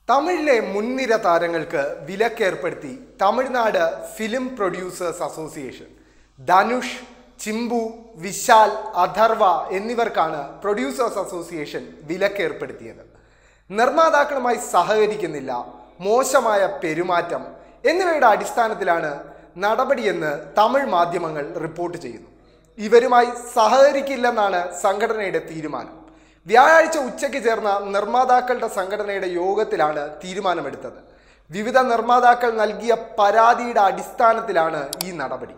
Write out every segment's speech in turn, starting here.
തമിഴിലെ മുൻനിര താരങ്ങൾക്ക് വിലക്കേർപ്പെടുത്തി Tamil Nadu film producers association. Dhanush, Chimbu, Vishal, Atharva എന്നിവർക്കാണ് പ്രൊഡ്യൂസേഴ്സ് അസോസിയേഷൻ വിലക്കേർപ്പെടുത്തിയത്. നിർമ്മാതാക്കളുമായി സഹകരിക്കുന്നില്ല, മോശമായ പെരുമാറ്റം എന്നിവയുടെ അടിസ്ഥാനത്തിലാണ് നടപടിയെന്ന് തമിഴ് മാധ്യമങ്ങൾ റിപ്പോർട്ട് ചെയ്യുന്നു. ഇവരുമായി സഹകരിക്കില്ലെന്നാണ് സംഘടനയുടെ തീരുമാനം. വ്യാഴാഴ്ച ഉച്ചയ്ക്ക് ചേർന്ന നിർമ്മാതാക്കളുടെ സംഘടനയുടെ യോഗത്തിലാണ് തീരുമാനമെടുത്തത്. വിവിധ നിർമ്മാതാക്കൾ നൽകിയ പരാതിയുടെ അടിസ്ഥാനത്തിലാണ് ഈ നടപടി.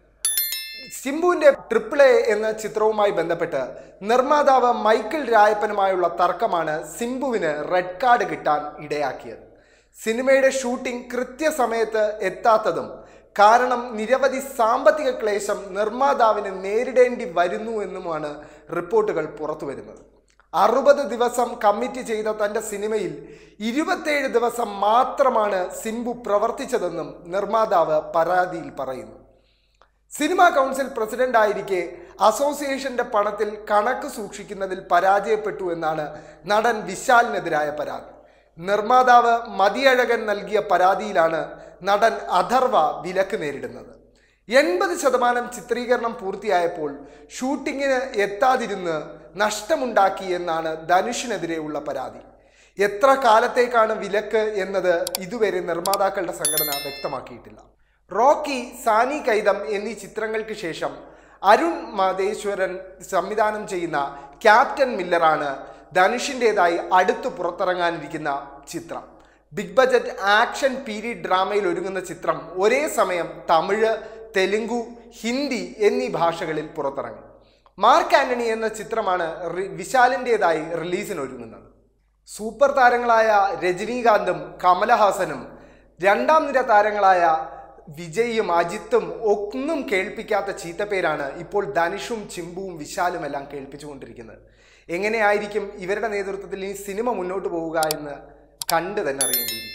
സിംബുവിൻ്റെ AAA എന്ന ചിത്രവുമായി ബന്ധപ്പെട്ട് നിർമ്മാതാവ് മൈക്കിൾ രായപ്പനുമായുള്ള തർക്കമാണ് സിംബുവിന് റെഡ് കാർഡ് കിട്ടാൻ ഇടയാക്കിയത്. സിനിമയുടെ ഷൂട്ടിംഗ് കൃത്യസമയത്ത് എത്താത്തതും കാരണം നിരവധി സാമ്പത്തിക ക്ലേശം നിർമ്മാതാവിന് നേരിടേണ്ടി വരുന്നു എന്നുമാണ് റിപ്പോർട്ടുകൾ പുറത്തുവരുന്നത്. 60 ദിവസം കമ്മിറ്റ് ചെയ്ത തൻ്റെ സിനിമയിൽ 27 ദിവസം മാത്രമാണ് സിംബു പ്രവർത്തിച്ചതെന്നും നിർമ്മാതാവ് പരാതിയിൽ പറയുന്നു. സിനിമാ കൗൺസിൽ പ്രസിഡന്റ് ആയിരിക്കെ അസോസിയേഷന്റെ പണത്തിൽ കണക്ക് സൂക്ഷിക്കുന്നതിൽ പരാജയപ്പെട്ടു എന്നാണ് നടൻ വിശാലിനെതിരായ പരാതി. നിർമ്മാതാവ് മതിയഴകൻ നൽകിയ പരാതിയിലാണ് നടൻ അഥർവ വിലക്ക് നേരിടുന്നത്. 80% ചിത്രീകരണം പൂർത്തിയായപ്പോൾ ഷൂട്ടിങ്ങിന് എത്താതിരുന്ന് നഷ്ടമുണ്ടാക്കി എന്നാണ് ധനുഷിനെതിരെയുള്ള പരാതി. എത്ര കാലത്തേക്കാണ് വിലക്ക് എന്നത് ഇതുവരെ നിർമ്മാതാക്കളുടെ സംഘടന വ്യക്തമാക്കിയിട്ടില്ല. റോക്കി, സാനി കൈതം എന്നീ ചിത്രങ്ങൾക്ക് ശേഷം അരുൺ മാതേശ്വരൻ സംവിധാനം ചെയ്യുന്ന ക്യാപ്റ്റൻ മില്ലറാണ് ധനുഷിൻ്റെതായി അടുത്ത് പുറത്തിറങ്ങാനിരിക്കുന്ന ചിത്രം. ബിഗ് ബജറ്റ് ആക്ഷൻ പീരീഡ് ഡ്രാമയിൽ ഒരുങ്ങുന്ന ചിത്രം ഒരേ സമയം തമിഴ്, തെലുങ്കു, ഹിന്ദി എന്നീ ഭാഷകളിൽ പുറത്തിറങ്ങി. മാർക്ക് ആന്റണി എന്ന ചിത്രമാണ് വിശാലിൻ്റെതായി റിലീസിനൊരുങ്ങുന്നത്. സൂപ്പർ താരങ്ങളായ രജനീകാന്തും കമലഹാസനും രണ്ടാം നിര താരങ്ങളായ വിജയും അജിത്തും ഒന്നും കേൾപ്പിക്കാത്ത ചീത്തപ്പേരാണ് ഇപ്പോൾ ധനുഷും ചിമ്പുവും വിശാലും എല്ലാം കേൾപ്പിച്ചുകൊണ്ടിരിക്കുന്നത്. എങ്ങനെയായിരിക്കും ഇവരുടെ നേതൃത്വത്തിൽ ഈ സിനിമ മുന്നോട്ട് പോവുക എന്ന് കണ്ടു തന്നെ അറിയേണ്ടിയിരിക്കും.